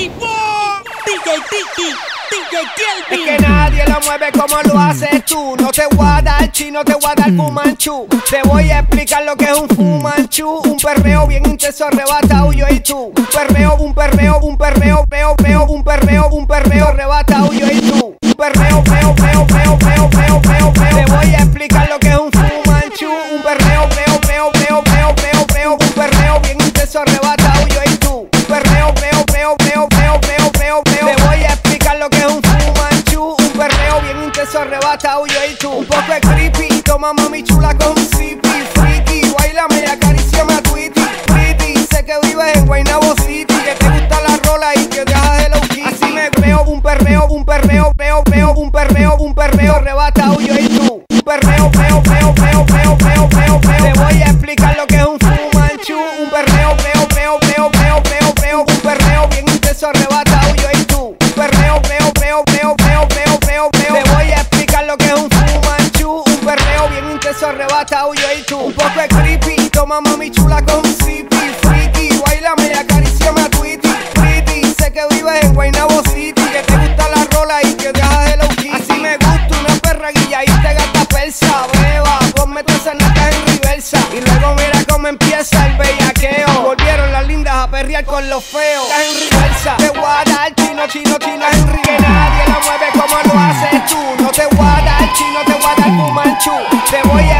Tiki Boom, DJ Tiki, DJ Kelvin. Es que nadie lo mueve como lo haces tú. No te voy a dar chino, te voy a dar fumanchu. Te voy a explicar lo que es un fumanchu. Un perreo bien intenso, arrebatado yo y tú. Un perreo, un perreo, un perreo, peo, peo, un perreo, arrebatado yo y tú. Un perreo, peo, peo, peo, peo, peo, peo, peo. Te voy a explicar lo que es un fumanchu. Un perreo, peo, peo, peo, peo, peo, peo. Un perreo bien intenso, arrebatado yo y tú. Un perreo, peo, peo, peo, peo, peo, peo, peo. Te voy a explicar lo que es un fumanchu. Un perreo bien intenso, arrebatado yo y tú. Un poco de creepy, toma mami chula con un zippy. Freaky, bailame, acaríciame a Twitty. Pretty, sé que vives en Guaynabo City, que te gusta la rola y que dejas de low key. Así me veo, un perreo, peo, peo, un perreo, arrebatado yo y tú. Un perreo, peo, peo, peo, peo, peo, peo, peo. Te voy a explicar lo que es un fumanchu. Un perreo, peo, peo, peo, peo, peo, peo. Un perreo bien intenso, arrebatado yo y tú. Un perreo, peo, peo, peo, peo, peo, peo, peo. Te voy a explicar lo que es un fumanchu. Un perreo bien intenso, arrebatado yo y tú. Un poco de creepy, toma mami chula con un zippy. Freaky, bailame, acaríciame a Twitty. Pretty, sé que vives en Guaynabo City, que te gusta la rola y que dejas de low key. Así me gusta una perra guilladita, gata persa. Beba, ponme todas esas nalgas en reversa. Y luego mira cómo empieza el bellaqueo. Volvieron las lindas a perrear con los feos. Estás en reversa. Te voy a dar chino, chino, chino en reversa. Que nadie lo mueve como lo haces tú. No te voy a dar chino, te voy a dar fumanchu. Te voy